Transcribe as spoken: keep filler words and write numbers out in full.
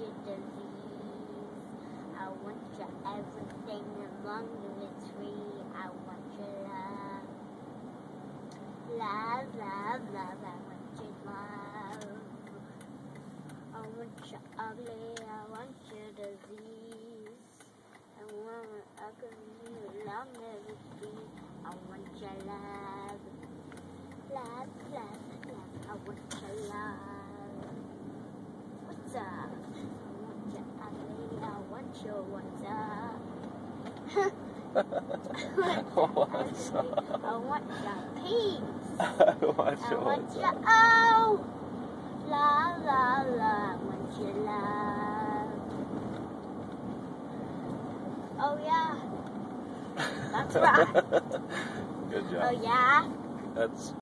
your disease. I want your everything as long as it's free. I want your love. Love, love, love, I want your love. I want your ugly, I want your disease. I want your ugly as long as it's free. I want your love. Love, love, love, I want your love. What's up? I want your ugly, I want your what's up? What's up? I want your peace. I want I your want what's your up? oh, la la la. I want your love. Oh yeah, that's right. Good job. Oh yeah. That's